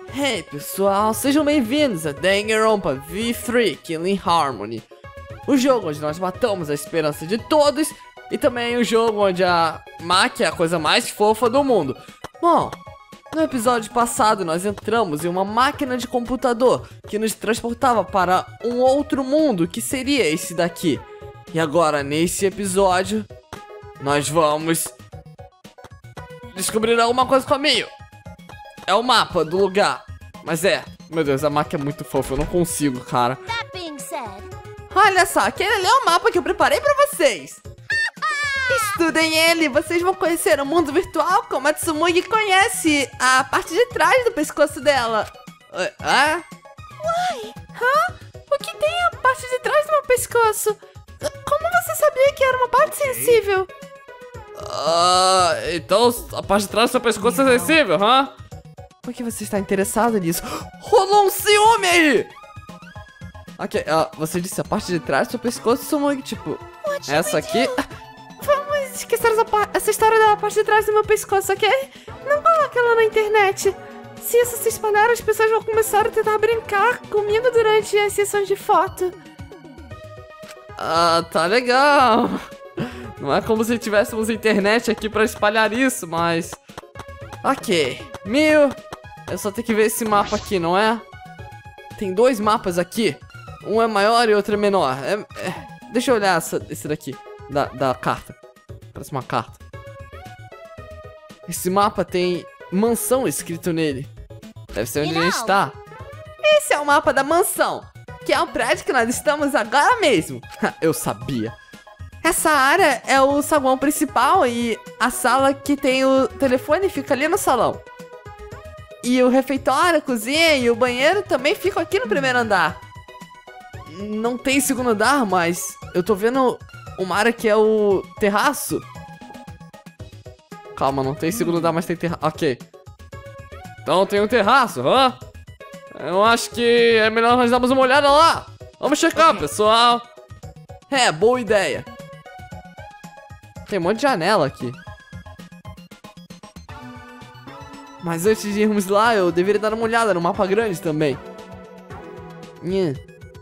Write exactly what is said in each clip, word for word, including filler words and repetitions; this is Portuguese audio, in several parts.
Hey pessoal, sejam bem-vindos a Danganronpa V três Killing Harmony, o jogo onde nós matamos a esperança de todos e também o jogo onde a Maki é a coisa mais fofa do mundo. Bom, no episódio passado nós entramos em uma máquina de computador que nos transportava para um outro mundo que seria esse daqui. E agora nesse episódio nós vamos descobrir alguma coisa com a Mio. É o mapa do lugar. Mas é, meu Deus, a Maki é muito fofa, eu não consigo, cara. Olha só, aquele ali é o mapa que eu preparei pra vocês. Estudem ele, vocês vão conhecer o mundo virtual como a Tsumugi conhece a parte de trás do pescoço dela. Hã? Uai? Hã? O que tem a parte de trás do meu pescoço? Como você sabia que era uma parte sensível? Ah, então a parte de trás do seu pescoço é sensível, hã? Por que você está interessado nisso? Rolou um ciúme aí! Ok, uh, você disse a parte de trás do seu pescoço, Tsumugi, tipo, essa aqui... Vamos esquecer essa, essa história da parte de trás do meu pescoço, ok? Não coloque ela na internet. Se isso se espalhar, as pessoas vão começar a tentar brincar comigo durante as sessões de foto. Ah, tá legal. Não é como se tivéssemos internet aqui pra espalhar isso, mas... Ok, Mio, eu só tenho que ver esse mapa aqui, não é? Tem dois mapas aqui. Um é maior e outro é menor. É, é... Deixa eu olhar essa, esse daqui, da, da carta. Parece uma carta. Esse mapa tem mansão escrito nele. Deve ser onde a gente está. Esse é o mapa da mansão, que é o prédio que nós estamos agora mesmo. Eu sabia. Essa área é o saguão principal e a sala que tem o telefone fica ali no salão. E o refeitório, a cozinha e o banheiro também ficam aqui no primeiro andar. Não tem segundo andar, mas eu tô vendo uma área que é o terraço. Calma, não tem segundo andar, mas tem terraço. Ok. Então tem um terraço, hã? Eu acho que é melhor nós darmos uma olhada lá. Vamos checar, okay, pessoal. É, boa ideia. Tem um monte de janela aqui. Mas antes de irmos lá, eu deveria dar uma olhada no mapa grande também. Nhã.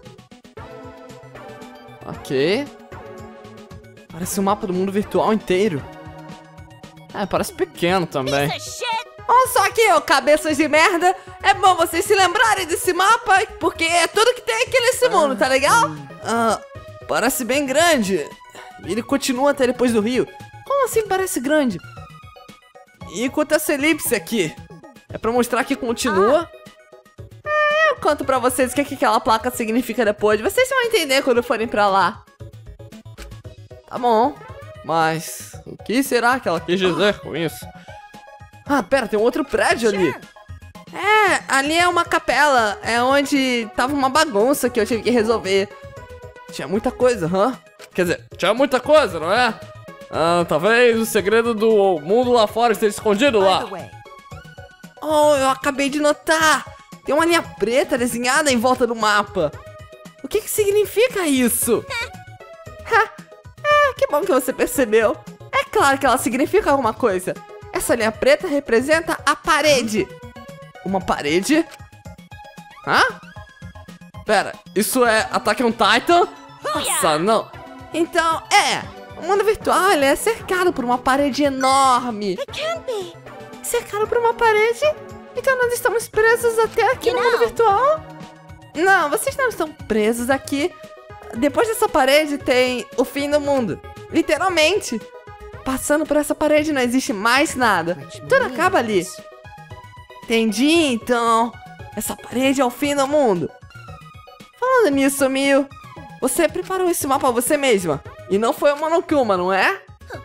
Ok. Parece um mapa do mundo virtual inteiro. É, parece pequeno também. Olha só aqui, ó, cabeças de merda. É bom vocês se lembrarem desse mapa, porque é tudo que tem aqui nesse mundo, tá legal? Ah, parece bem grande. Ele continua até depois do rio. Como assim parece grande? E quanto a essa elipse aqui? É pra mostrar que continua? É, eu conto pra vocês o que, que aquela placa significa depois. Vocês vão entender quando forem pra lá. Tá bom. Mas o que será que ela quis dizer com isso? Ah, pera, tem um outro prédio ali. É, ali é uma capela. É onde tava uma bagunça que eu tive que resolver. Tinha muita coisa, hã? Quer dizer, tinha muita coisa, não é? Ah, talvez o segredo do mundo lá fora esteja escondido lá. Oh, eu acabei de notar. Tem uma linha preta desenhada em volta do mapa. O que que significa isso? É, que bom que você percebeu. É claro que ela significa alguma coisa. Essa linha preta representa a parede. Uma parede? Hã? Pera, isso é Attack on Titan? Nossa, não. Então, é, o mundo virtual ele é cercado por uma parede enorme. Cercado por uma parede? Então nós estamos presos até aqui no mundo virtual? Não, vocês não estão presos aqui. Depois dessa parede tem o fim do mundo. Literalmente. Passando por essa parede não existe mais nada. Tudo acaba ali. Entendi, então. Essa parede é o fim do mundo. Falando nisso, Mio, você preparou esse mapa você mesma? E não foi o Monokuma, não é?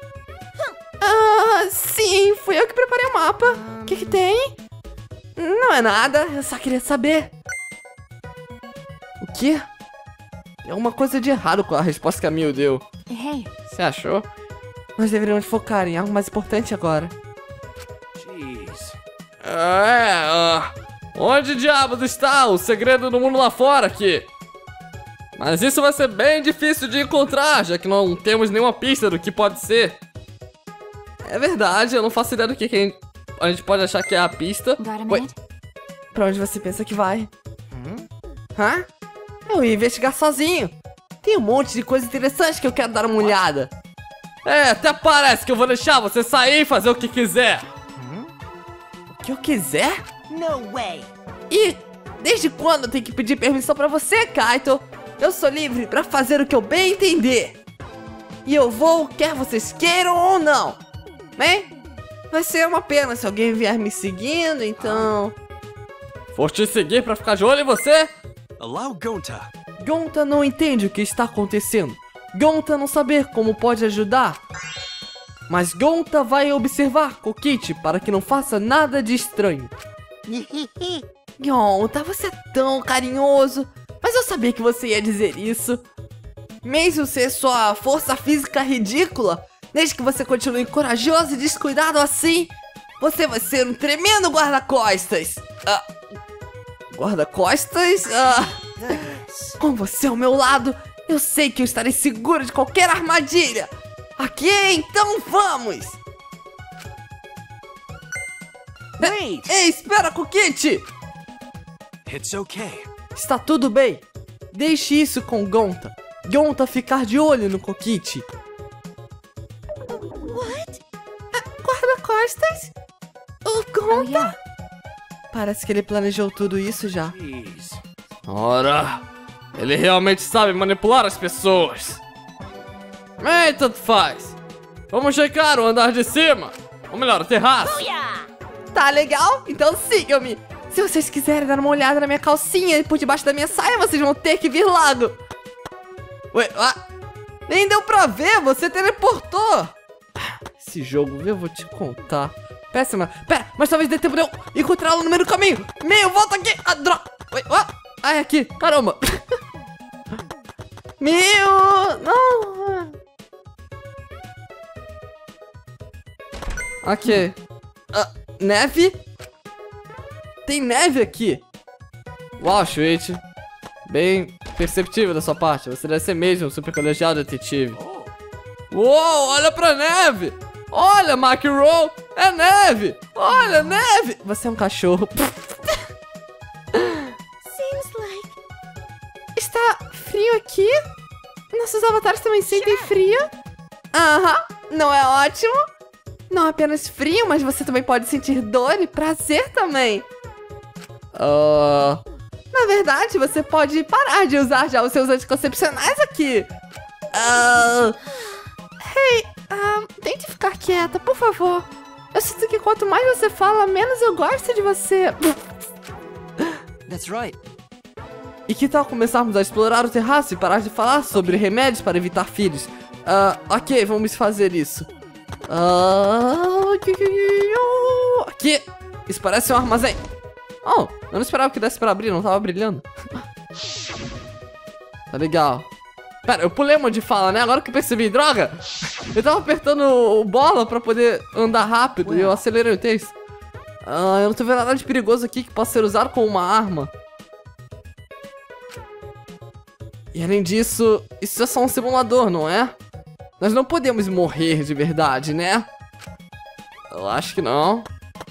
Ah, sim, fui eu que preparei o mapa. O que que tem? Não é nada, eu só queria saber. O quê? Tem alguma coisa de errado com a resposta que a Mio deu. Você achou? Nós deveríamos focar em algo mais importante agora. Jeez. É, uh, onde diabos está o segredo do mundo lá fora aqui? Mas isso vai ser bem difícil de encontrar, já que não temos nenhuma pista do que pode ser. É verdade, eu não faço ideia do que, que a gente pode achar que é a pista. Oi. Pra onde você pensa que vai? Hum? Hã? Eu ia investigar sozinho. Tem um monte de coisa interessante que eu quero dar uma olhada. É, até parece que eu vou deixar você sair e fazer o que quiser. Hum? O que eu quiser? No way. E desde quando eu tenho que pedir permissão pra você, Kaito? Eu sou livre pra fazer o que eu bem entender. E eu vou, quer vocês queiram ou não. Bem, vai ser uma pena se alguém vier me seguindo, então... For te seguir pra ficar de olho em você? Allow Gonta. Gonta não entende o que está acontecendo. Gonta não saber como pode ajudar. Mas Gonta vai observar Kokichi para que não faça nada de estranho. Gonta, você é tão carinhoso. Mas eu sabia que você ia dizer isso. Mesmo ser sua força física ridícula, desde que você continue corajoso e descuidado assim, você vai ser um tremendo guarda-costas. Ah, guarda-costas? Ah, com você ao meu lado, eu sei que eu estarei seguro de qualquer armadilha. Aqui, então vamos! Wait. Ei, espera, Kokichi! It's okay. Está tudo bem. Deixe isso com Gonta. Gonta ficar de olho no Kokichi. What? Ah, guarda-costas? O Gonta? Oh, yeah. Parece que ele planejou tudo isso já. Jeez. Ora, ele realmente sabe manipular as pessoas. Bem, tanto faz. Vamos checar o andar de cima. Ou melhor, o terraço. Yeah. Tá legal? Então sigam-me. Se vocês quiserem dar uma olhada na minha calcinha e por debaixo da minha saia, vocês vão ter que vir logo. Ué, ah, nem deu pra ver, você teleportou. Esse jogo, eu vou te contar. Péssima. Pera, mas talvez dê tempo de eu encontrá-lo no meio do caminho. Meio, volta aqui. Ah, droga. Ué, ah, ah, é aqui. Caramba. Meu, não. Ok. Ah, neve? Tem neve aqui. Uau, Shuichi. Bem perceptível da sua parte. Você deve ser mesmo um super colegiado detetive. Uou, olha pra neve. Olha, Mark Roll. É neve. Olha, neve. Você é um cachorro. Seems like. Está frio aqui? Nossos avatares também sentem frio? Aham, não é ótimo? Não apenas frio, mas você também pode sentir dor e prazer também. Uh... Na verdade, você pode parar de usar já os seus anticoncepcionais aqui. Uh... Hey, uh, tente ficar quieta, por favor. Eu sinto que quanto mais você fala, menos eu gosto de você. That's right. E que tal começarmos a explorar o terraço e parar de falar sobre remédios para evitar filhos? Uh, ok, vamos fazer isso. Uh... Aqui! Isso parece um armazém. Oh, eu não esperava que desse pra abrir, não tava brilhando. Tá legal. Pera, eu pulei uma de fala, né? Agora que eu percebi, droga! Eu tava apertando o bola pra poder andar rápido e eu acelerei o texto. Ah, eu não tô vendo nada de perigoso aqui que possa ser usado como uma arma. E além disso, isso é só um simulador, não é? Nós não podemos morrer de verdade, né? Eu acho que não.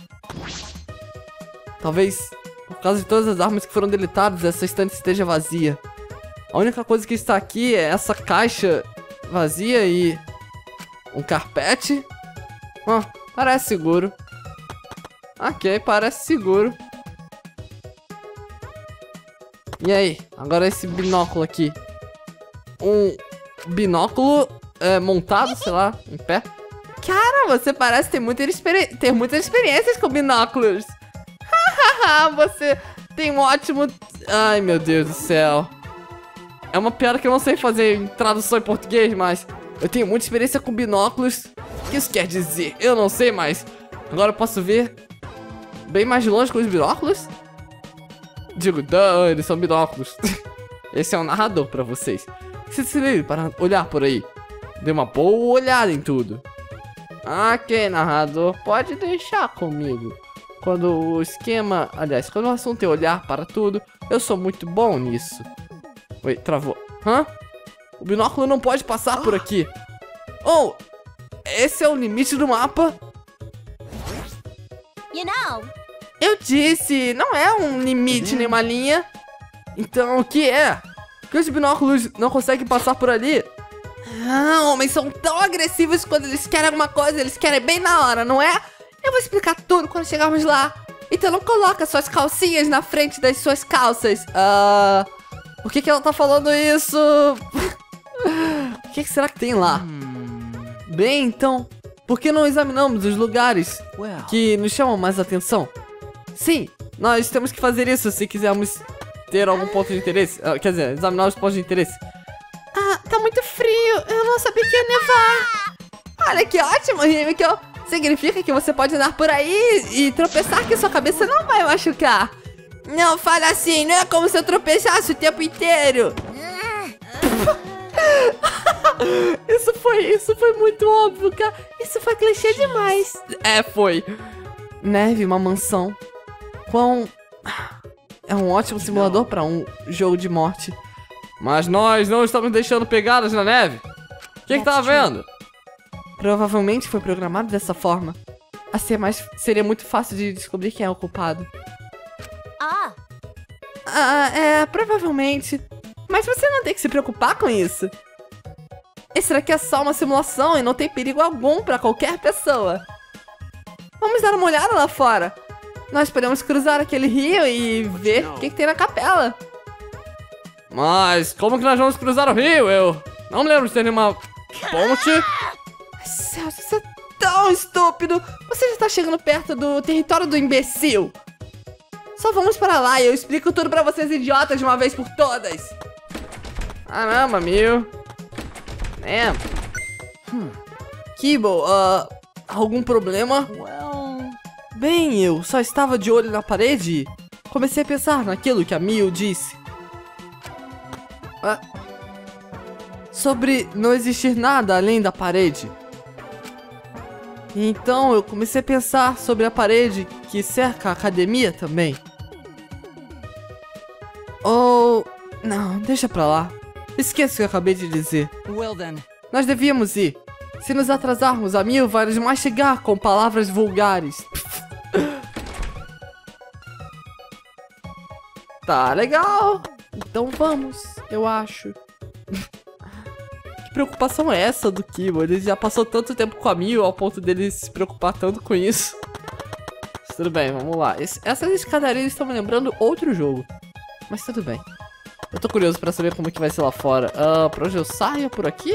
Talvez, por causa de todas as armas que foram deletadas, essa estante esteja vazia. A única coisa que está aqui é essa caixa vazia e um carpete. Ah, parece seguro. Ok, parece seguro. E aí, agora esse binóculo aqui. Um binóculo é, montado, sei lá, em pé. Cara, você parece ter, muita experi ter muitas experiências com binóculos. Você tem um ótimo... Ai, meu Deus do céu. É uma piada que eu não sei fazer em tradução em português, mas... Eu tenho muita experiência com binóculos. O que isso quer dizer? Eu não sei, mas... Agora eu posso ver bem mais de longe com os binóculos? Digo, duh, eles são binóculos. Esse é um narrador pra vocês. Se se livre para olhar por aí. Dê uma boa olhada em tudo. Ok, narrador, pode deixar comigo. Quando o esquema... Aliás, quando o assunto é olhar para tudo, eu sou muito bom nisso. Oi, travou. Hã? O binóculo não pode passar por aqui. Oh, esse é o limite do mapa? You know. Eu disse, não é um limite nem uma linha. Então, o que é? Que os binóculos não conseguem passar por ali? Ah, homens são tão agressivos quando eles querem alguma coisa, eles querem bem na hora, não é? Eu vou explicar tudo quando chegarmos lá. Então não coloca suas calcinhas na frente das suas calças. Ah... Por que que ela tá falando isso? O que que será que tem lá? Bem, então, por que não examinamos os lugares que nos chamam mais atenção? Sim, nós temos que fazer isso se quisermos ter algum ponto de interesse. Ah, quer dizer, examinar os pontos de interesse. Ah, tá muito frio. Eu não sabia que ia nevar. Olha que ótimo, Himiko. Significa que você pode andar por aí e tropeçar que sua cabeça não vai machucar. Não fala assim, não é como se eu tropeçasse o tempo inteiro. Isso foi, isso foi muito óbvio, cara. Isso foi clichê demais. É, foi. Neve, uma mansão. Quão... É um ótimo simulador para um jogo de morte. Mas nós não estamos deixando pegadas na neve. O que que tá vendo? Provavelmente foi programado dessa forma. Assim, mas seria muito fácil de descobrir quem é o culpado. Ah. Ah, é, provavelmente. Mas você não tem que se preocupar com isso. Esse daqui é só uma simulação e não tem perigo algum pra qualquer pessoa. Vamos dar uma olhada lá fora. Nós podemos cruzar aquele rio e ver o que, que tem na capela. Mas como que nós vamos cruzar o rio? Eu não me lembro de ter nenhuma ponte. Celso, você é tão estúpido. Você já tá chegando perto do território do imbecil. Só vamos para lá e eu explico tudo pra vocês idiotas de uma vez por todas. Caramba, meu. É. Hum. Kibble, uh, algum problema? Bem, eu só estava de olho na parede e comecei a pensar naquilo que a Mio disse. Uh, sobre não existir nada além da parede. Então eu comecei a pensar sobre a parede que cerca a academia também. Ou... não, deixa pra lá. Esqueça o que eu acabei de dizer. Well then. Nós devíamos ir. Se nos atrasarmos, a Mio vai nos mastigar com palavras vulgares. Tá legal. Então vamos, eu acho. Que preocupação é essa do Kibble? Ele já passou tanto tempo com a Mio ao ponto dele se preocupar tanto com isso. Mas tudo bem, vamos lá. Esse, essas escadarias estão me lembrando outro jogo. Mas tudo bem. Eu tô curioso pra saber como que vai ser lá fora. Uh, pra onde eu saio? Por aqui?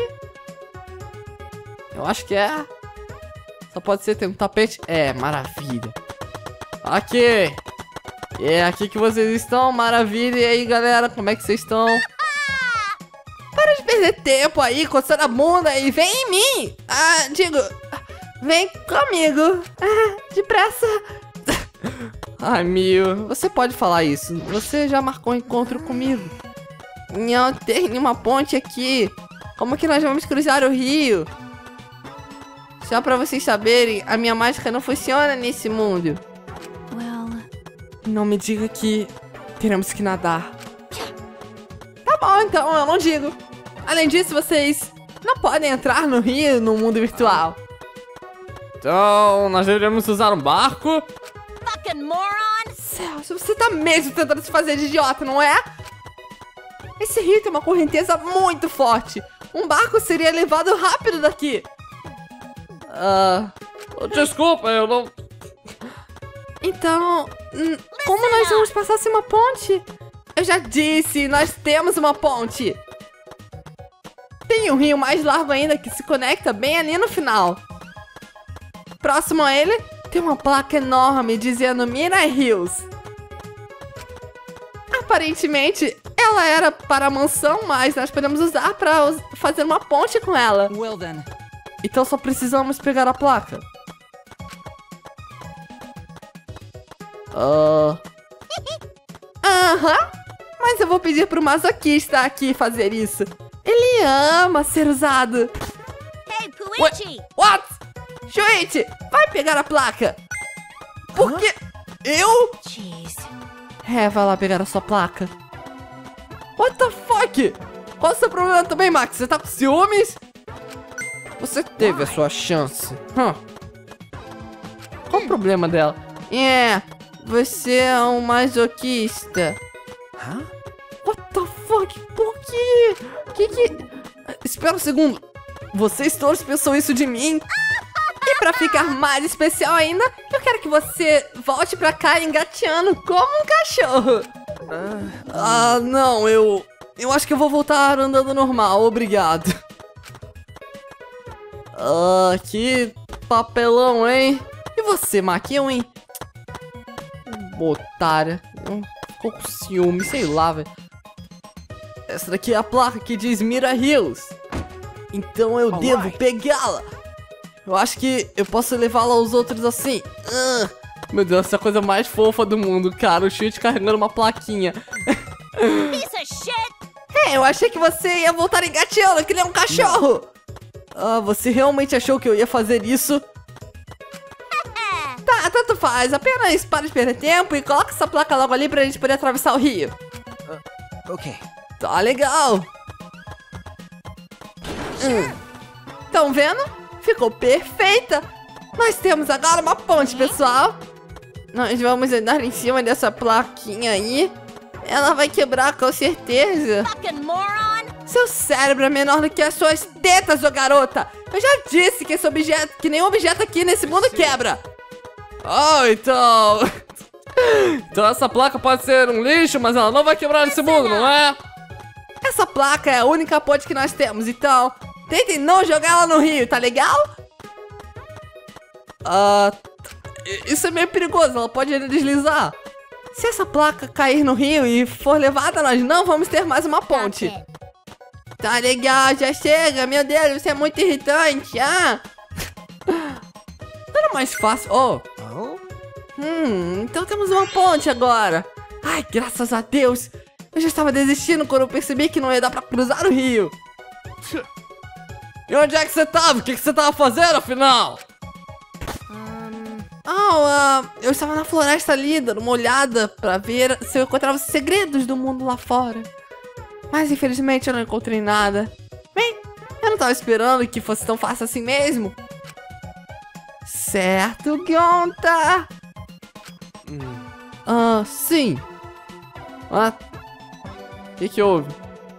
Eu acho que é. Só pode ser, tem um tapete. É, maravilha. Aqui. É aqui que vocês estão, maravilha. E aí, galera, como é que vocês estão? Para de perder tempo aí, coçando a bunda e vem em mim. Ah, digo, vem comigo. Ah, depressa. Ai, Mio, você pode falar isso. Você já marcou um encontro comigo. Não tem nenhuma ponte aqui. Como que nós vamos cruzar o rio? Só pra vocês saberem, a minha mágica não funciona nesse mundo. Well... Não me diga que teremos que nadar. Tá bom, então, eu não digo. Além disso, vocês não podem entrar no rio no mundo virtual. Então, nós deveríamos usar um barco? Fucking moron! Celso, você tá mesmo tentando se fazer de idiota, não é? Esse rio tem uma correnteza muito forte. Um barco seria levado rápido daqui. Ah... Uh, desculpa, eu não... Então, hum, como nós vamos passar sem uma ponte? Eu já disse, nós temos uma ponte. Tem um rio mais largo ainda que se conecta bem ali no final. Próximo a ele, tem uma placa enorme dizendo Mina Hills. Aparentemente, ela era para a mansão, mas nós podemos usar para us fazer uma ponte com ela. Well then. Então só precisamos pegar a placa. Aham. Uh... uh-huh. Mas eu vou pedir pro masoquista aqui fazer isso. Ele ama ser usado. Hey, Puichi! What? Shuichi, vai pegar a placa. Por quê? Eu? Jeez. É, vai lá pegar a sua placa. What the fuck? Qual é o seu problema também, Max? Você tá com ciúmes? Você teve a sua chance. Huh. Qual o problema dela? É, Você é um masoquista. Huh? What the fuck? Por quê? Que que... Espera um segundo. Vocês todos pensam isso de mim? E pra ficar mais especial ainda, eu quero que você volte pra cá engateando como um cachorro. Ah, não, eu... Eu acho que eu vou voltar andando normal, obrigado. Ah, que papelão, hein? E você, Maquinho, hein? Otária. Ficou com ciúme, sei lá, velho. Essa daqui é a placa que diz Mira Hills. Então eu Alright. devo pegá-la. Eu acho que eu posso levá-la aos outros assim. Ah, meu Deus, essa é a coisa mais fofa do mundo, cara. O Cheat carregando uma plaquinha. Piece of shit! É, eu achei que você ia voltar engateando, que nem um cachorro. Ah, você realmente achou que eu ia fazer isso? Tá, tanto faz. Apenas para de perder tempo e coloca essa placa logo ali pra gente poder atravessar o rio. Okay. Tá legal. Hum. Tão vendo? Ficou perfeita. Nós temos agora uma ponte, pessoal. Nós vamos andar em cima dessa plaquinha aí. Ela vai quebrar com certeza. Fucking moron! Seu cérebro é menor do que as suas tetas, ô garota. Eu já disse que esse objeto, que nenhum objeto aqui nesse mundo quebra. Oh, então... Então essa placa pode ser um lixo, mas ela não vai quebrar nesse mundo, não é? Essa placa é a única ponte que nós temos, então tentem não jogar ela no rio, tá legal? Ah, isso é meio perigoso, ela pode deslizar. Se essa placa cair no rio e for levada, nós não vamos ter mais uma ponte. Tá legal, já chega, meu Deus, você é muito irritante, ah. Não era mais fácil, oh. Oh? Hum, então temos uma ponte agora. Ai, graças a Deus. Eu já estava desistindo quando eu percebi que não ia dar pra cruzar o rio. E onde é que você tava? O que, que você tava fazendo, afinal? Oh, uh, eu estava na floresta ali, dando uma olhada pra ver se eu encontrava os segredos do mundo lá fora. Mas infelizmente eu não encontrei nada. Bem, eu não tava esperando que fosse tão fácil assim mesmo. Certo, Gonta? Hum. Ah, sim. Ah, o que que houve?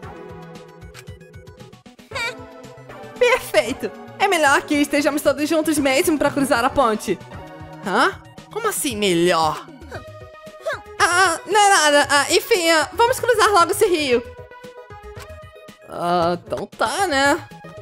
Perfeito! É melhor que estejamos todos juntos mesmo pra cruzar a ponte. Hã? Como assim melhor? Ah, não é nada. Ah, enfim, ah, vamos cruzar logo esse rio. Ah, então tá, né?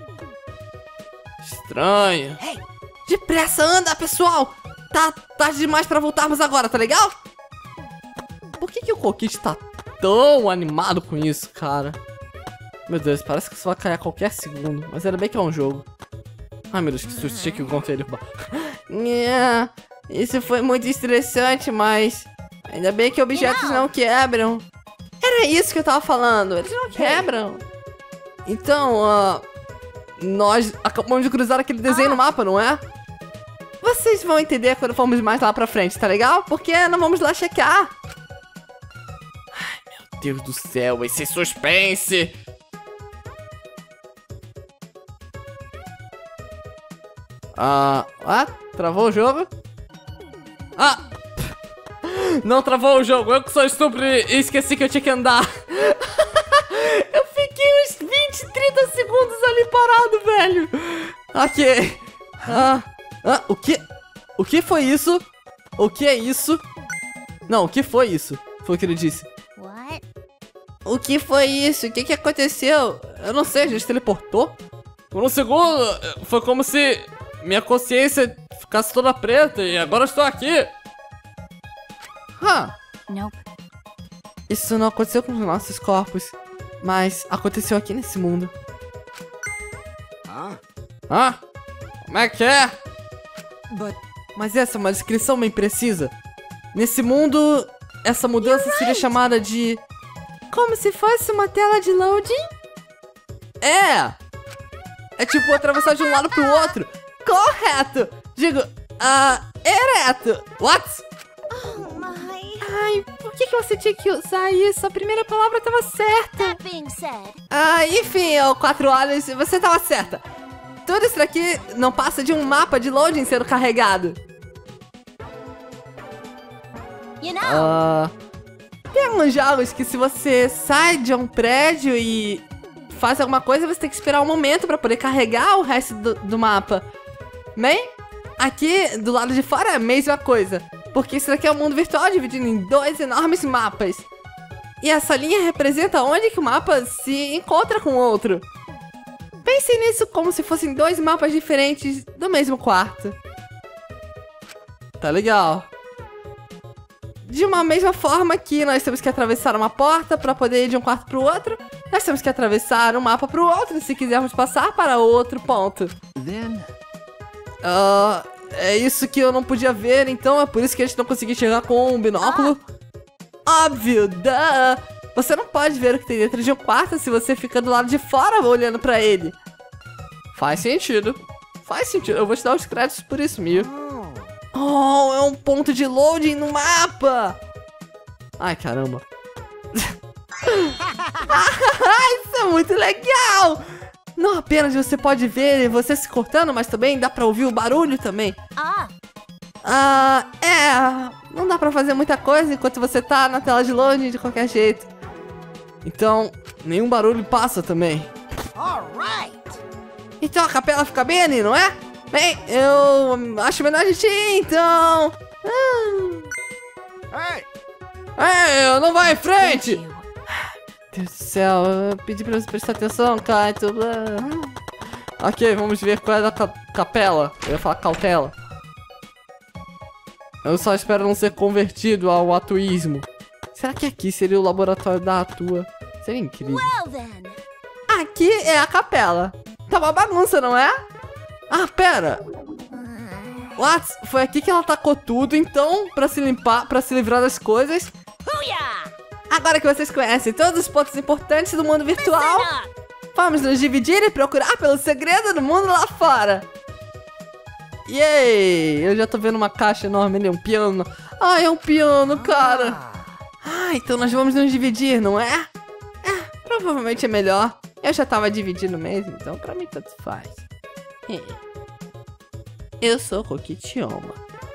Estranho. Depressa, anda, pessoal! Tá tarde demais pra voltarmos agora, tá legal? Por que que o Coquite tá tão animado com isso, cara? Meu Deus, parece que isso vai cair a qualquer segundo. Mas ainda bem que é um jogo. Ai, meu Deus, que susto. Tinha que encontrar ele. Yeah, isso foi muito estressante, mas ainda bem que objetos não quebram. Era isso que eu tava falando, eles não quebram. Então, ah... nós acabamos de cruzar aquele desenho no mapa, não é? Vocês vão entender quando formos mais lá pra frente, tá legal? Porque não vamos lá checar. Meu Deus do céu, esse suspense! Ah, ah, travou o jogo? Ah! Não travou o jogo, eu que sou estúpido e esqueci que eu tinha que andar. Eu fiquei uns vinte, trinta segundos ali parado, velho. Ok. Ah, ah, o que? O que foi isso? O que é isso? Não, o que foi isso? Foi o que ele disse. What? O que foi isso? O que que aconteceu? Eu não sei, a gente teleportou? Por um segundo, foi como se minha consciência ficasse toda preta e agora eu estou aqui. Ah, Nope. isso não aconteceu com os nossos corpos, mas aconteceu aqui nesse mundo. Ah. Ah, como é que é? But Mas essa é uma descrição bem precisa. Nesse mundo, essa mudança seria chamada de... Como se fosse uma tela de loading? É! É tipo atravessar de um lado pro outro. Correto! Digo, ah, ereto. What? Oh my. Ai, por que, que você tinha que usar isso? A primeira palavra tava certa. That being said, Ah, enfim, ô quatro olhos, você tava certa. Tudo isso daqui não passa de um mapa de loading sendo carregado. You know. Ah, tem alguns jogos que se você sai de um prédio e faz alguma coisa, você tem que esperar um momento pra poder carregar o resto do, do mapa. Bem, aqui do lado de fora é a mesma coisa, porque isso daqui é um mundo virtual dividido em dois enormes mapas. E essa linha representa onde que o mapa se encontra com o outro. Pense nisso como se fossem dois mapas diferentes do mesmo quarto. Tá legal. De uma mesma forma que nós temos que atravessar uma porta para poder ir de um quarto para o outro, nós temos que atravessar um mapa para o outro se quisermos passar para outro ponto. Then, Uh, é isso que eu não podia ver, então é por isso que a gente não conseguiu chegar com um binóculo. Óbvio, duh! Você não pode ver o que tem dentro de um quarto se você fica do lado de fora olhando pra ele. Faz sentido. Faz sentido. Eu vou te dar os créditos por isso, Mio. Oh, é um ponto de loading no mapa! Ai, caramba. Isso é muito legal! Não apenas você pode ver você se cortando, mas também dá pra ouvir o barulho também. Ah. Ah, é... Não dá pra fazer muita coisa enquanto você tá na tela de loading de qualquer jeito. Então, nenhum barulho passa também. Alright. Então a capela fica bem ali, não é? Bem, eu acho melhor a gente ir, então... Hum. hey, Ei, não vai em frente! Thank you. Deus do céu, eu pedi pra você prestar atenção, Kaito. Ok, vamos ver qual é da ca capela. Eu ia falar cautela. Eu só espero não ser convertido ao atuísmo. Será que aqui seria o laboratório da Atua? Seria incrível. Well then. Aqui é a capela. Tá uma bagunça, não é? Ah, pera. What? Foi aqui que ela tacou tudo, então, pra se limpar, pra se livrar das coisas. Booyah! Agora que vocês conhecem todos os pontos importantes do mundo virtual, vamos nos dividir e procurar pelo segredo do mundo lá fora. Yay! Eu já tô vendo uma caixa enorme ali, um piano. Ai, é um piano, cara. Ah, então nós vamos nos dividir, não é? É, provavelmente é melhor. Eu já tava dividindo mesmo, então pra mim tanto faz. Eu sou Kokitioma.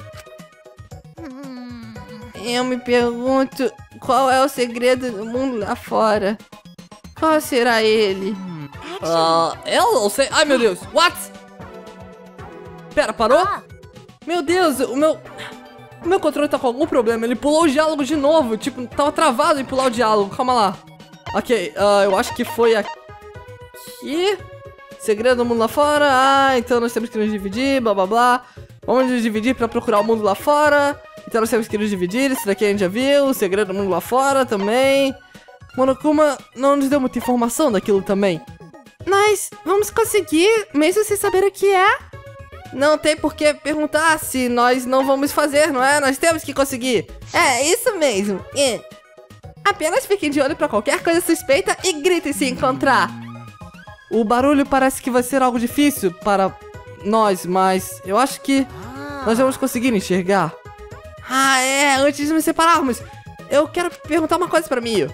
Eu me pergunto qual é o segredo do mundo lá fora. Qual será ele? Ah, eu não sei. Ai, meu Deus. What? Pera, parou? Ah. Meu Deus, o meu... O meu controle tá com algum problema. Ele pulou o diálogo de novo. Tipo, tava travado em pular o diálogo. Calma lá. Ok, uh, eu acho que foi aqui. Segredo do mundo lá fora. Ah, então nós temos que nos dividir, blá blá blá. Vamos nos dividir pra procurar o mundo lá fora. Então nós temos que nos dividir. Esse daqui a gente já viu. O segredo do mundo lá fora também. Monokuma não nos deu muita informação daquilo também. Nós vamos conseguir, mesmo sem saber o que é. Não tem por que perguntar se nós não vamos fazer, não é? Nós temos que conseguir. É, isso mesmo. É. Apenas fiquem de olho pra qualquer coisa suspeita e gritem se encontrar. O barulho parece que vai ser algo difícil para nós, mas eu acho que nós vamos conseguir enxergar. Ah, é, antes de nos separarmos, eu quero perguntar uma coisa pra Mio.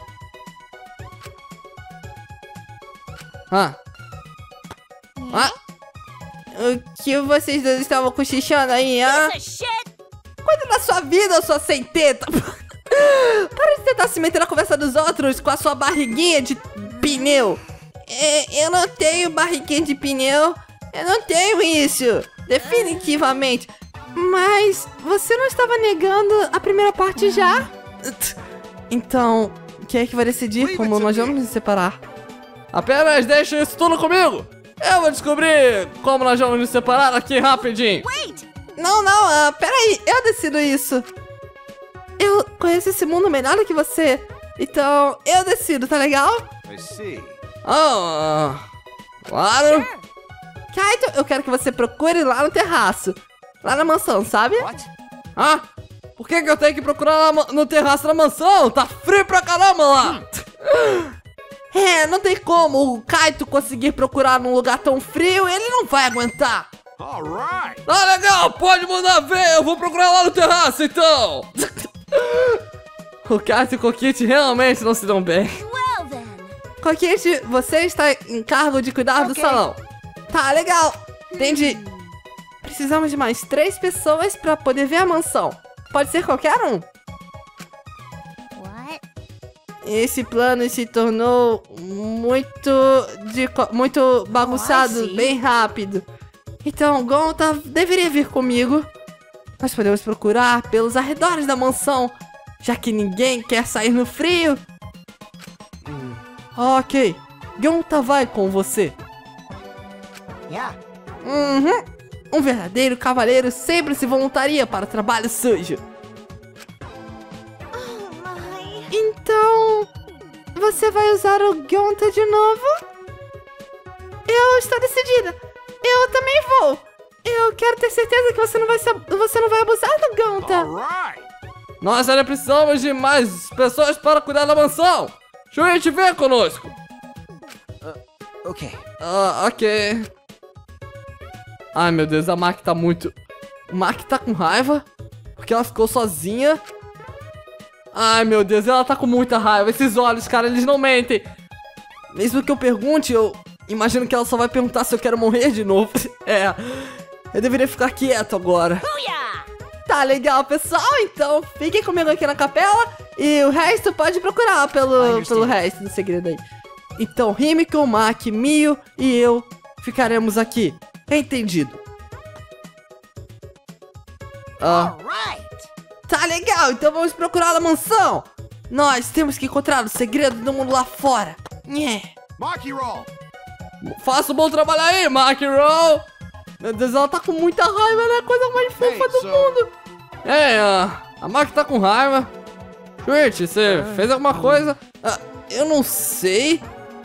Ah. Ah. O que vocês dois estavam cochichando aí, ah? Cuida da sua vida, sua sem teta. Para de tentar se meter na conversa dos outros com a sua barriguinha de pneu. É, eu não tenho barriguinha de pneu. Eu não tenho isso. Definitivamente. Mas você não estava negando a primeira parte já? Então, quem é que vai decidir como nós vamos nos separar? Apenas deixa isso tudo comigo. Eu vou descobrir como nós vamos nos separar aqui rapidinho. Não, não, uh, peraí, eu decido isso. Eu conheço esse mundo melhor do que você. Então, eu decido, tá legal? I see. Ah, claro. Kaito, eu quero que você procure lá no terraço. Lá na mansão, sabe? What? Ah, por que que eu tenho que procurar lá no terraço da mansão? Tá frio pra caramba lá. É, não tem como o Kaito conseguir procurar num lugar tão frio, ele não vai aguentar. Alright. Ah, legal, pode mandar ver, eu vou procurar lá no terraço, então. O Kaito e o Kokiti realmente não se dão bem. Well then. Kokiti, você está em cargo de cuidar do Ok. salão. Tá, legal. Entendi. Precisamos de mais três pessoas pra poder ver a mansão. Pode ser qualquer um. esse plano se tornou muito, de, muito bagunçado, Oh, I see. bem rápido. Então, Gonta deveria vir comigo. Nós podemos procurar pelos arredores da mansão, já que ninguém quer sair no frio. Hum. Ok, Gonta vai com você. Yeah. Uhum. Um verdadeiro cavaleiro sempre se voluntaria para o trabalho sujo. Oh my. Então, você vai usar o Gonta de novo? Eu estou decidida. Eu também vou. Eu quero ter certeza que você não vai, se, você não vai abusar do Gonta. All right. Nós ainda precisamos de mais pessoas para cuidar da mansão. Shuichi, vem conosco. Okay. Ah, ok. Ai, meu Deus, a Maki tá muito... O Maki tá com raiva porque ela ficou sozinha. Ai, meu Deus, ela tá com muita raiva. Esses olhos, cara, eles não mentem. Mesmo que eu pergunte, eu imagino que ela só vai perguntar se eu quero morrer de novo. É, eu deveria ficar quieto agora. Booyah! Tá legal, pessoal. Então, fiquem comigo aqui na capela e o resto pode procurar pelo, pelo resto do segredo aí. Então, Himiko, Maki, Mio e eu ficaremos aqui. Entendido. Ah, All right. tá legal. Então vamos procurar a mansão. Nós temos que encontrar o segredo do mundo lá fora. Nhé. Maki roll. Faça um bom trabalho aí, Maki Roll. Meu Deus, ela tá com muita raiva, né? Coisa mais fofa Hey, do so- mundo. É, a, a Maki tá com raiva. Shuichi, você fez alguma coisa? Ah, eu não sei.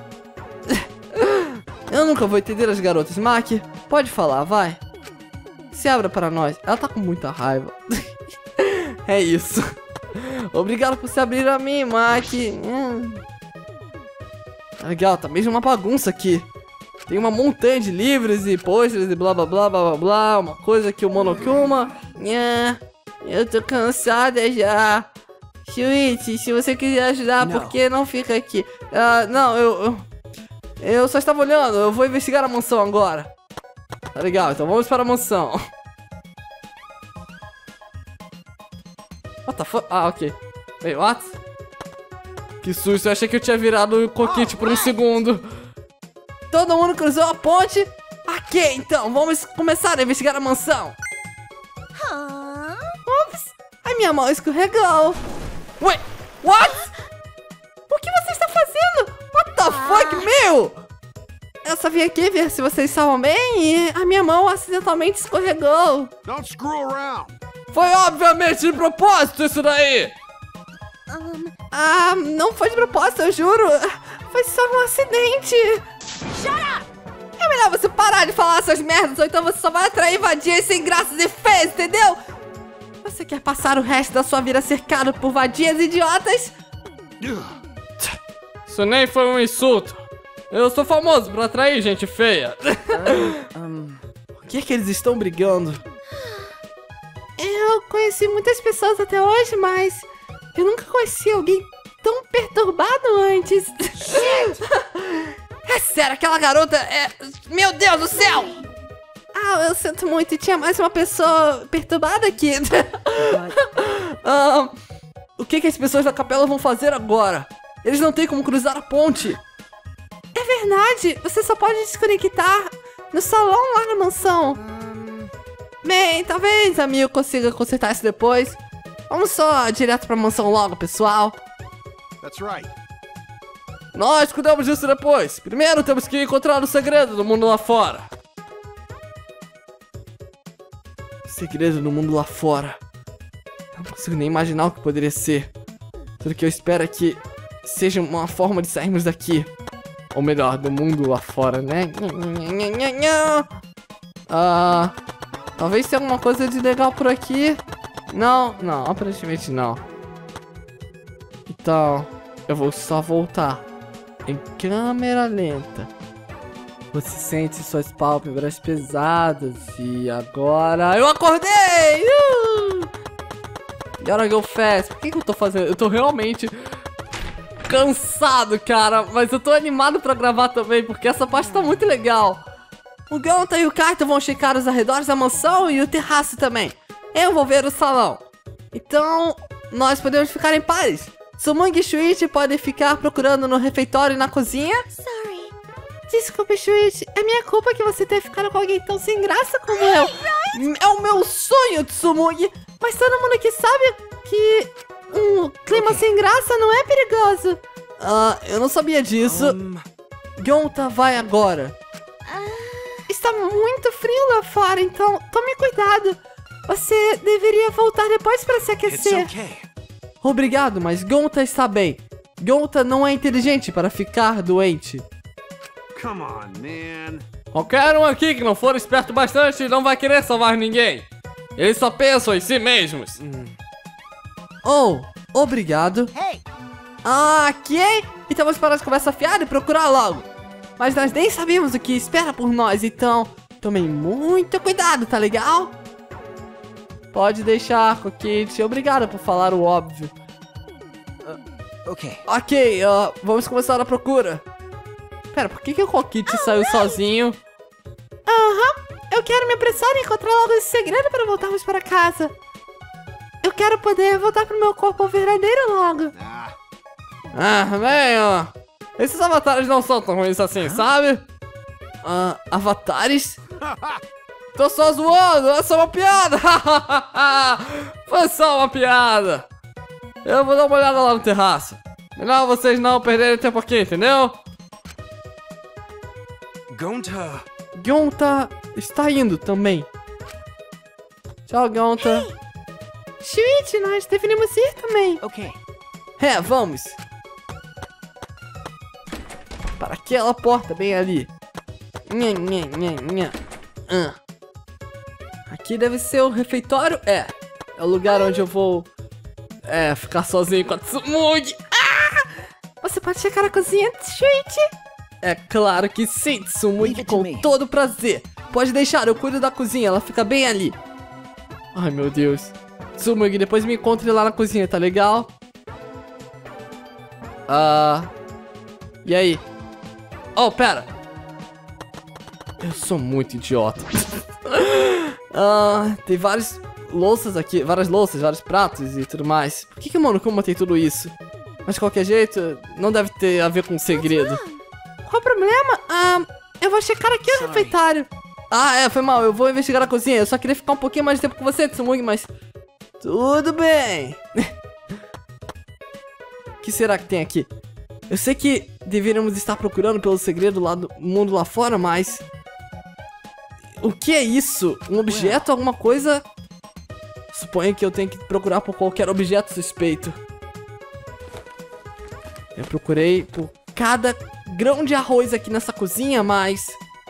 Eu nunca vou entender as garotas. Maki, pode falar, vai. Se abra para nós. Ela tá com muita raiva. É isso. Obrigado por se abrir a mim, Maki. Hum. Legal, tá mesmo uma bagunça aqui. Tem uma montanha de livros e posters e blá blá blá blá blá blá. Uma coisa que o Monokuma. Nha, eu tô cansada já. Shuichi, se você quiser ajudar, Não. por que não fica aqui? Ah, não, eu, eu. Eu só estava olhando, eu vou investigar a mansão agora. Tá legal, então vamos para a mansão. What the fuck? Ah, ok. Wait, what? Que susto, eu achei que eu tinha virado o coquete por um segundo. Todo mundo cruzou a ponte? Ok, então, vamos começar a investigar a mansão. Huh? Ops, a minha mão escorregou. Wait, what? O que você está fazendo? What the fuck, meu? Eu só vim aqui ver se vocês estavam bem e a minha mão acidentalmente escorregou. Don't screw around. Foi obviamente de propósito isso daí. Um. Ah, não foi de propósito, eu juro. Foi só um acidente. Shut up! É melhor você parar de falar essas merdas, ou então você só vai atrair vadias sem graças e feios, entendeu? Você quer passar o resto da sua vida cercado por vadias idiotas? Isso nem foi um insulto. Eu sou famoso por atrair gente feia. Por que que eles estão brigando? Eu conheci muitas pessoas até hoje, mas eu nunca conheci alguém tão perturbado antes. É sério, aquela garota é... Meu Deus do céu! Ah, eu sinto muito, tinha mais uma pessoa perturbada aqui. Ah, o que que as pessoas da capela vão fazer agora? Eles não têm como cruzar a ponte. É verdade, você só pode desconectar no salão lá na mansão. Bem, talvez a Mio consiga consertar isso depois. Vamos só direto pra mansão logo, pessoal. That's right. Nós cuidamos disso depois. Primeiro temos que encontrar o segredo do mundo lá fora. Segredo no mundo lá fora. Não consigo nem imaginar o que poderia ser. Tudo que eu espero é que seja uma forma de sairmos daqui. Ou melhor, do mundo lá fora, né? Ah, talvez tenha alguma coisa de legal por aqui. Não, não, aparentemente não. Então, eu vou só voltar em câmera lenta. Você sente suas pálpebras pesadas e agora eu acordei! Uh! Gotta go fast. Por que que eu tô fazendo? Eu tô realmente cansado, cara, mas eu tô animado pra gravar também, porque essa parte tá muito legal. O Gonta e o Kaito vão checar os arredores da mansão e o terraço também. Eu vou ver o salão. Então, nós podemos ficar em pares. Tsumug e Shuichi podem ficar procurando no refeitório e na cozinha. Sorry. Desculpa, Shuichi. É minha culpa que você tenha ficado com alguém tão sem graça como eu. É o meu sonho, Tsumug. Mas todo mundo aqui sabe que um clima Ok. sem graça não é perigoso. Ah, eu não sabia disso. Um, Gonta vai agora. Está muito frio lá fora, então tome cuidado. Você deveria voltar depois para se It's aquecer. okay. Obrigado, mas Gonta está bem. Gonta não é inteligente para ficar doente. Come on, man. Qualquer um aqui que não for esperto bastante não vai querer salvar ninguém. Eles só pensam em si mesmos. Oh, obrigado. hey, Ah, ok. Então vamos parar de conversa fiada e procurar logo. Mas nós nem sabemos o que espera por nós, então tomem muito cuidado, tá legal? Pode deixar, Coquite. Obrigado por falar o óbvio. okay. Ok, ah, vamos começar a procura. Pera, por que, que o Coquite saiu sozinho? Aham, eu quero me apressar e encontrar logo esse segredo para voltarmos para casa. Eu quero poder voltar pro meu corpo verdadeiro logo. Ah, Ah, bem, ó. Esses avatares não são tão ruins assim, sabe? Ah, avatares? Tô só zoando, é só uma piada. Foi só uma piada. Eu vou dar uma olhada lá no terraço. Melhor vocês não perderem tempo aqui, entendeu? Gonta. Gonta está indo também. Tchau, Gonta. Shuichi, nós deveríamos ir também. Okay. É, vamos. Para aquela porta bem ali. Nha, nha, nha, nha. Ah. Aqui deve ser o refeitório. É. É o lugar onde eu vou... É, ficar sozinho com a Tsumug. Ah! Você pode checar a cozinha, Shuichi? É claro que sim, Tsumug, Leave it to com me. todo prazer. Pode deixar, eu cuido da cozinha, ela fica bem ali. Ai, meu Deus. Tsumug, depois me encontre lá na cozinha, tá legal? Ah... E aí? Oh, pera. Eu sou muito idiota. Ah, tem várias louças aqui, várias louças, vários pratos e tudo mais. Por que que o Monokuma tem tudo isso? Mas de qualquer jeito, não deve ter a ver com um segredo. Qual o problema? Ah, eu vou checar aqui o Sorry. refeitório. Ah, é, foi mal. Eu vou investigar a cozinha. Eu só queria ficar um pouquinho mais de tempo com você, Tsumug, mas... Tudo bem. O que será que tem aqui? Eu sei que deveríamos estar procurando pelo segredo lá do mundo lá fora, mas... O que é isso? Um objeto, alguma coisa? Suponho que eu tenho que procurar por qualquer objeto suspeito. Eu procurei por cada grão de arroz aqui nessa cozinha, mas...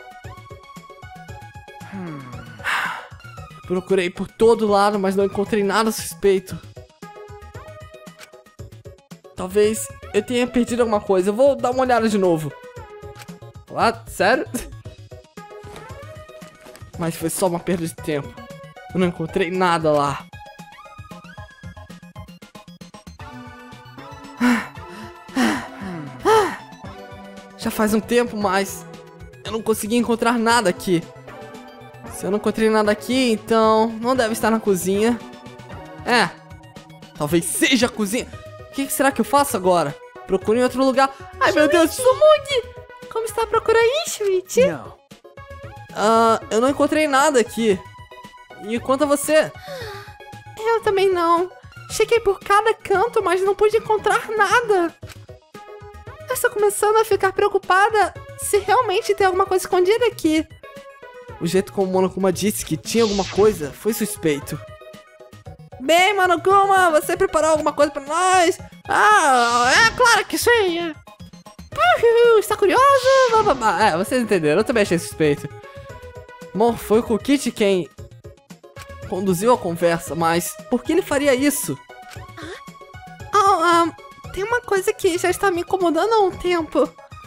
Procurei por todo lado, mas não encontrei nada suspeito. Talvez eu tenha perdido alguma coisa. Eu vou dar uma olhada de novo. Ah, sério? Mas foi só uma perda de tempo. Eu não encontrei nada lá. Já faz um tempo, mas eu não consegui encontrar nada aqui. Se eu não encontrei nada aqui, então não deve estar na cozinha. É, talvez seja a cozinha. O que será que eu faço agora? Procure em outro lugar. Ai, meu Deus, Tsumug! Como está a procura aí, Shuichi? No. Ah, eu não encontrei nada aqui. E quanto a você? Eu também não. Cheguei por cada canto, mas não pude encontrar nada. Eu estou começando a ficar preocupada se realmente tem alguma coisa escondida aqui. O jeito como o Monokuma disse que tinha alguma coisa foi suspeito. Bem, Monokuma, você preparou alguma coisa pra nós? Ah, é claro que sim. Uhul, está curioso? Blá, blá, blá. É, vocês entenderam, eu também achei suspeito. Bom, foi o Kokichi quem conduziu a conversa, mas por que ele faria isso? Oh, um, tem uma coisa que já está me incomodando há um tempo.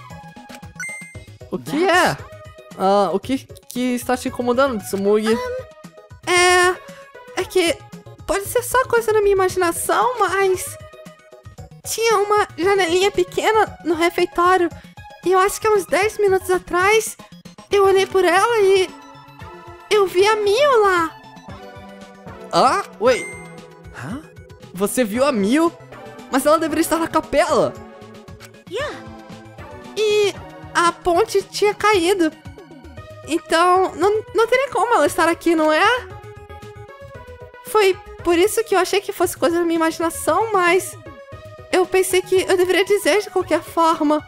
O que é? Ah, o que, que está te incomodando, Tsumug? Um, é... É que pode ser só coisa da minha imaginação, mas... Tinha uma janelinha pequena no refeitório. E eu acho que há uns dez minutos atrás, eu olhei por ela e... Eu vi a Mio lá. Ah, wait. Huh? Você viu a Mio? Mas ela deveria estar na capela. Yeah. E a ponte tinha caído. Então, não, não teria como ela estar aqui, não é? Foi por isso que eu achei que fosse coisa da minha imaginação, mas... eu pensei que eu deveria dizer de qualquer forma.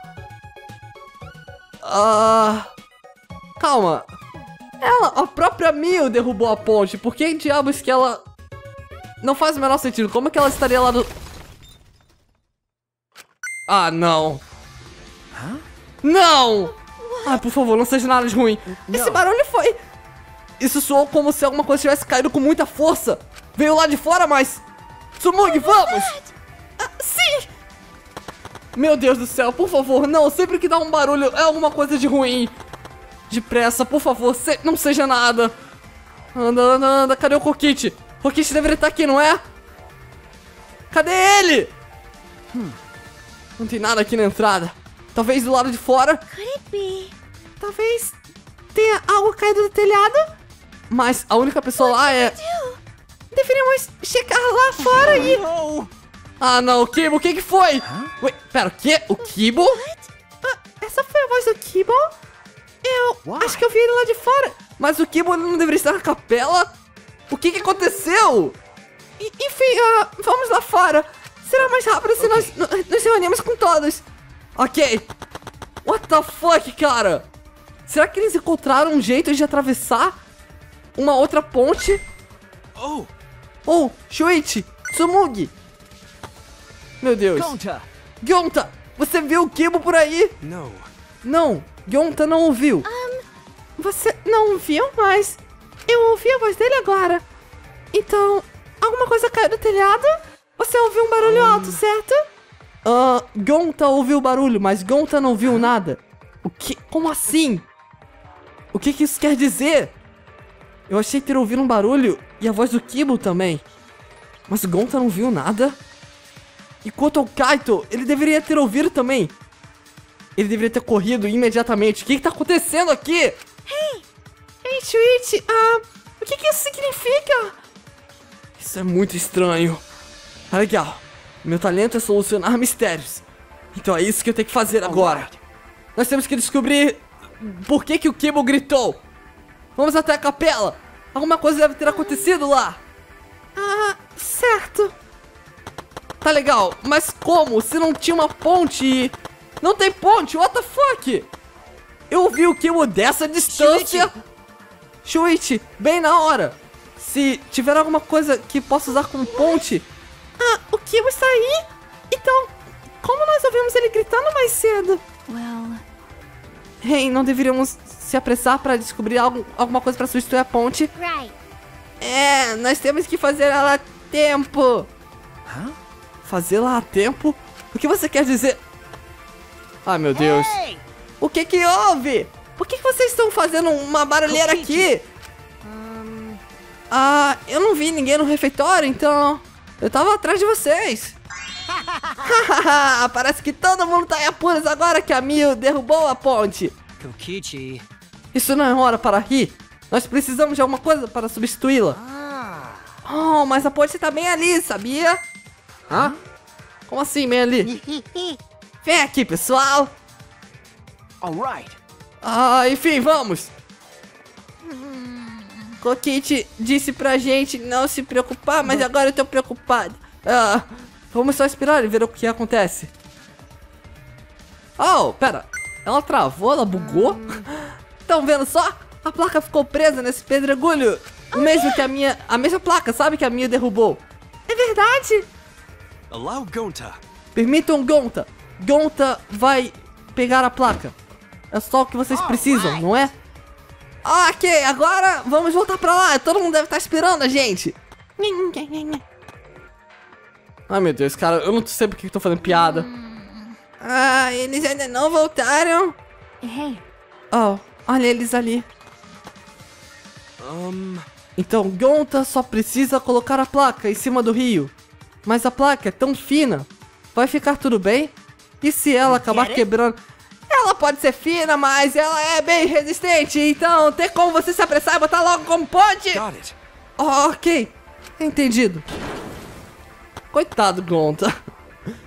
Ah... Calma. Ela, a própria Mio derrubou a ponte. Por que diabos que ela... Não faz o menor sentido. Como é que ela estaria lá do... Ah, não. Hã? Não! Ai, por favor, não seja nada de ruim. Esse barulho foi... Isso soou como se alguma coisa tivesse caído com muita força. Veio lá de fora, mas... Tsumugi, vamos! Ah, sim! Meu Deus do céu, por favor, não. Sempre que dá um barulho é alguma coisa de ruim. Depressa, por favor, se... não seja nada. Anda, anda, anda. Cadê o Rokichi? Rokichi deveria estar aqui, não é? Cadê ele? Hum. Não tem nada aqui na entrada. Talvez do lado de fora. Could it be? Talvez tenha algo caído do telhado. Mas a única pessoa lá é... Deveríamos checar lá fora e... No. Ah, não, o Kibo, o que que foi? Ué, pera, o quê? O Kibo? Ah, essa foi a voz do Kibo? Eu Why? acho que eu vi ele lá de fora. Mas o Kibo não deveria estar na capela? O que que aconteceu? E, enfim, ah, vamos lá fora. Será mais rápido se nós n- nos reunirmos com todos. Ok. What the fuck, cara? Será que eles encontraram um jeito de atravessar uma outra ponte? Oh, Oh, Shuichi, Tsumugi. Meu Deus. Gonta. Gonta, você viu o Kibo por aí? No. Não, Gonta não ouviu. Você não ouviu, mas eu ouvi a voz dele agora. Então, alguma coisa caiu do telhado? Você ouviu um barulho alto, certo? Ah, Gonta ouviu o barulho, mas Gonta não viu nada. O que? Como assim? O que que isso quer dizer? Eu achei ter ouvido um barulho e a voz do Kibo também. Mas Gonta não viu nada? E quanto ao Kaito, ele deveria ter ouvido também. Ele deveria ter corrido imediatamente. O que que tá acontecendo aqui? Hey! Ei, Shuichi, ah, o que que isso significa? Isso é muito estranho. Ah, legal. Meu talento é solucionar mistérios. Então é isso que eu tenho que fazer agora. Nós temos que descobrir por que que o Kibo gritou. Vamos até a capela. Alguma coisa deve ter acontecido lá. Ah, certo. Tá legal, mas como? Se não tinha uma ponte... Não tem ponte, what the fuck? Eu vi o Kibo dessa distância. Shuichi, bem na hora. Se tiver alguma coisa que possa usar como ponte... Ah, o Kibo está aí? Então, como nós ouvimos ele gritando mais cedo? Well, Hey, não deveríamos se apressar para descobrir algo, alguma coisa para substituir a ponte? right. É, nós temos que fazer ela a tempo. Hã? Fazê-la a tempo? O que você quer dizer? Ai, meu Deus. Hey! O que que houve? Por que que vocês estão fazendo uma barulheira aqui? Um, Ah, eu não vi ninguém no refeitório, então... Eu tava atrás de vocês. Parece que todo mundo tá em apuros agora que a Mio derrubou a ponte. Kokichi. Isso não é hora para rir. Nós precisamos de alguma coisa para substituí-la. Ah. Oh, mas a ponte tá bem ali, sabia? Hã? Como assim, bem ali? Vem aqui, pessoal. Alright. Ah, enfim, vamos. Kokichi disse pra gente não se preocupar, mas agora eu tô preocupado. Ah, vamos só esperar e ver o que acontece. Oh, pera. Ela travou? Ela bugou? Estão vendo só? A placa ficou presa nesse pedregulho. O mesmo que a minha... A mesma placa, sabe? Que a minha derrubou. É verdade. Allow Gonta. Permitam Gonta. Gonta vai pegar a placa. É só o que vocês precisam, não é? Ok, agora vamos voltar pra lá. Todo mundo deve estar esperando a gente. Ai, meu Deus, cara. Eu não sei porque que tô fazendo piada. Ah, eles ainda não voltaram. Hey. Oh, olha eles ali. Um. Então, Gonta só precisa colocar a placa em cima do rio. Mas a placa é tão fina. Vai ficar tudo bem? E se ela acabar Get it? quebrando... Ela pode ser fina, mas ela é bem resistente. Então, tem como você se apressar e botar logo como ponte? Got it. Oh, ok. Entendido. Coitado, Gonta.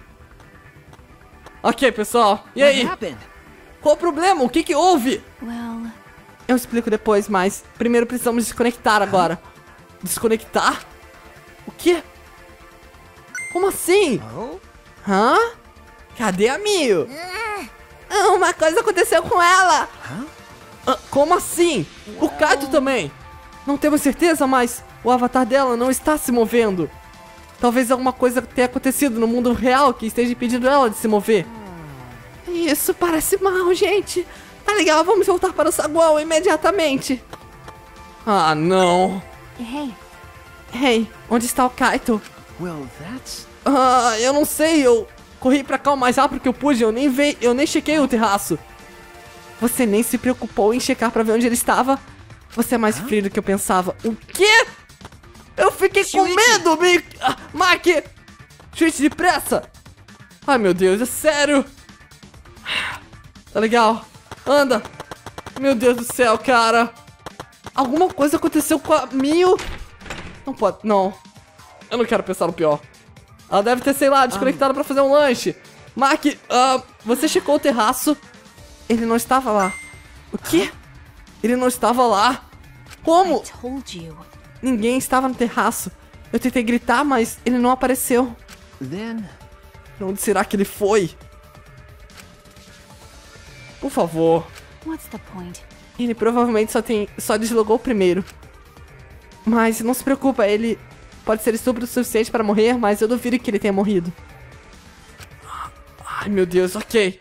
Ok, pessoal. E What aí? happened? Qual o problema? O que que houve? Well... Eu explico depois, mas primeiro precisamos desconectar agora. Desconectar? O quê? Como assim? Oh? Hã? Cadê a Mio? Ah, uma coisa aconteceu com ela. Ah, como assim? O Kaito também. Não temos certeza, mas o avatar dela não está se movendo. Talvez alguma coisa tenha acontecido no mundo real que esteja impedindo ela de se mover. Isso parece mal, gente. Tá legal, vamos voltar para o saguão imediatamente. Ah, não. Hey. Hey, onde está o Kaito? Well, that's... Ah, eu não sei, eu corri pra cá o mais rápido que eu pude, eu nem vi, eu nem chequei o terraço. Você nem se preocupou em checar pra ver onde ele estava? Você é mais frio do que eu pensava. O quê? Eu fiquei com medo, me... Ah, Mac! Shuichi, depressa! Ai, meu Deus, é sério? Tá legal. Anda. Meu Deus do céu, cara. Alguma coisa aconteceu com a Mio? Não pode, não. Eu não quero pensar no pior. Ela deve ter, sei lá, desconectado pra fazer um lanche. Mac, ah, você checou o terraço? Ele não estava lá. O quê? Ele não estava lá? Como? Ninguém estava no terraço. Eu tentei gritar, mas ele não apareceu. Then... Onde será que ele foi? Por favor. What's the point? Ele provavelmente só tem, só deslogou o primeiro. Mas não se preocupa, ele pode ser estúpido o suficiente para morrer, mas eu duvido que ele tenha morrido. Ai, meu Deus, ok.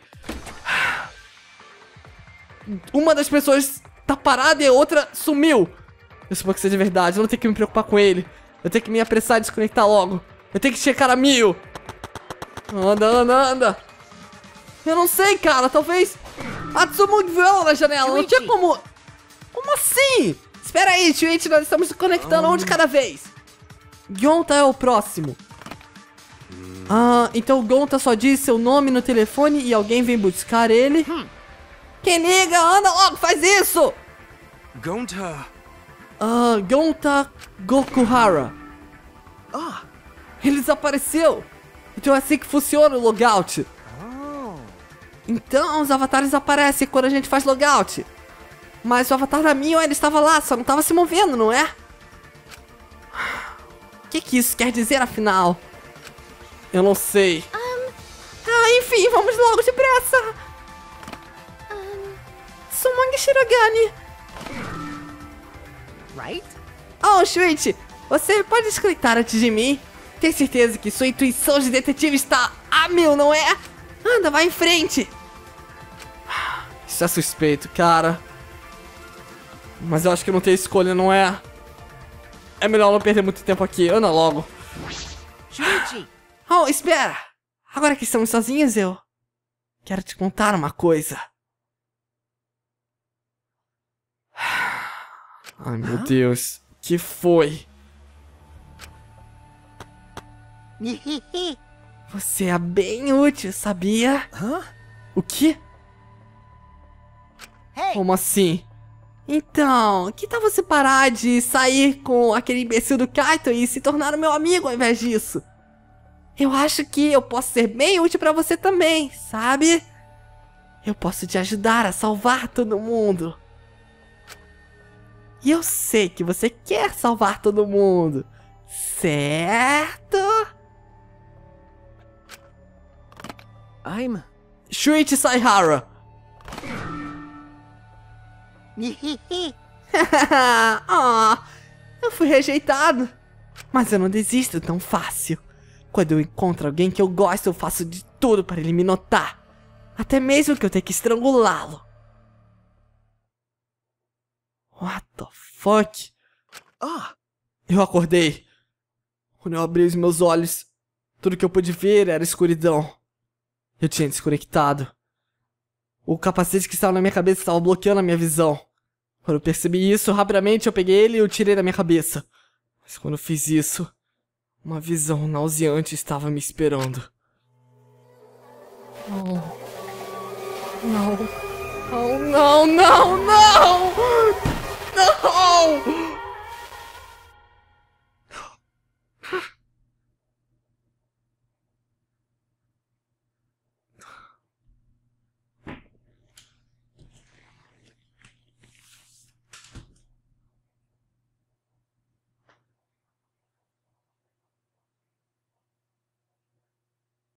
Uma das pessoas tá parada e a outra sumiu. Eu suponho que seja verdade, eu não tenho que me preocupar com ele. Eu tenho que me apressar e desconectar logo. Eu tenho que checar a Mio. Anda, anda, anda. Eu não sei, cara, talvez... A Tsumug viu ela na janela, não tinha como... Como assim? Espera aí, Shuichi, nós estamos se conectando um de cada vez. Gonta é o próximo. Ah, então o Gonta só diz seu nome no telefone e alguém vem buscar ele. Quem liga, anda logo, faz isso! Gonta. Ah, Gonta Gokuhara. Ah! Ele desapareceu. Então é assim que funciona o logout. Então os avatares aparecem quando a gente faz logout. Mas o avatar da Mio, ele estava lá, só não estava se movendo, não é? O que que isso quer dizer, afinal? Eu não sei. Um... Ah, enfim, vamos logo, depressa. Um... Sumong Shirogane. Right? Oh, Shuichi, você pode desconectar antes de mim? Tem certeza que sua intuição de detetive está a mil, não é? Anda, vai em frente. Isso é suspeito, cara. Mas eu acho que não tem escolha, não é? É melhor não perder muito tempo aqui. Anda logo. Shuichi! Oh, espera. Agora que estamos sozinhos, eu quero te contar uma coisa. Ai, meu Deus. Que foi? Você é bem útil, sabia? Hã? O quê? Hey! Como assim? Então, que tal você parar de sair com aquele imbecil do Kaito e se tornar o meu amigo ao invés disso? Eu acho que eu posso ser bem útil pra você também, sabe? Eu posso te ajudar a salvar todo mundo. E eu sei que você quer salvar todo mundo, certo? I'm... Shuichi Saihara. Ah, eu fui rejeitado. Mas eu não desisto tão fácil. Quando eu encontro alguém que eu gosto, eu faço de tudo para ele me notar. Até mesmo que eu tenha que estrangulá-lo. What the fuck? Ah! Eu acordei. Quando eu abri os meus olhos, tudo que eu pude ver era escuridão. Eu tinha desconectado. O capacete que estava na minha cabeça estava bloqueando a minha visão. Quando eu percebi isso, rapidamente eu peguei ele e o tirei da minha cabeça. Mas quando eu fiz isso, uma visão nauseante estava me esperando. Não. Não. Oh, não, não, não! Não!